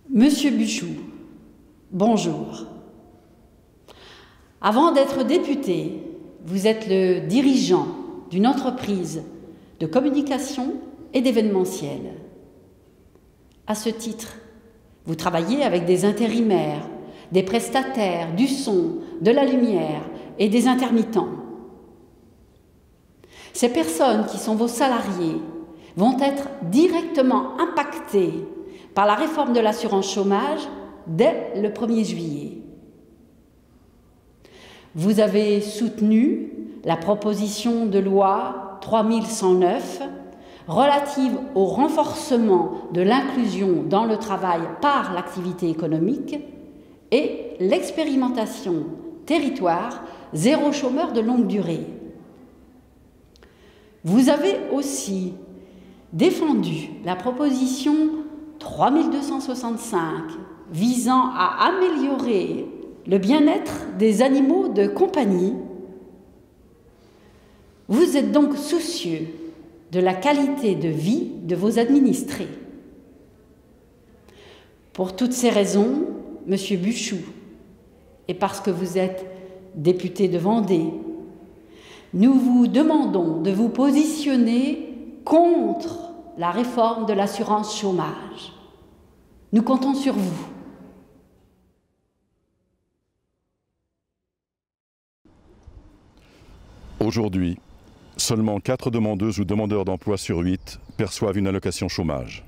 Monsieur Buchou, bonjour. Avant d'être député, vous êtes le dirigeant d'une entreprise de communication et d'événementiel. À ce titre, vous travaillez avec des intérimaires, des prestataires, du son, de la lumière et des intermittents. Ces personnes qui sont vos salariés vont être directement impactées par la réforme de l'assurance chômage dès le 1er juillet. Vous avez soutenu la proposition de loi 3109 relative au renforcement de l'inclusion dans le travail par l'activité économique et l'expérimentation territoire zéro chômeur de longue durée. Vous avez aussi défendu la proposition 3265 visant à améliorer le bien-être des animaux de compagnie. Vous êtes donc soucieux de la qualité de vie de vos administrés. Pour toutes ces raisons, Monsieur Buchou, et parce que vous êtes député de Vendée, nous vous demandons de vous positionner contre la réforme de l'assurance chômage. Nous comptons sur vous. Aujourd'hui, seulement 4 demandeuses ou demandeurs d'emploi sur 8 perçoivent une allocation chômage.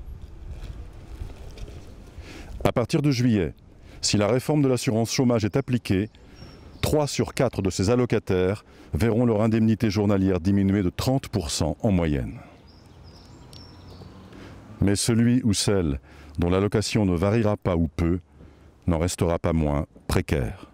À partir de juillet, si la réforme de l'assurance chômage est appliquée, 3 sur 4 de ces allocataires verront leur indemnité journalière diminuer de 30% en moyenne. Mais celui ou celle dont l'allocation ne variera pas ou peu n'en restera pas moins précaire.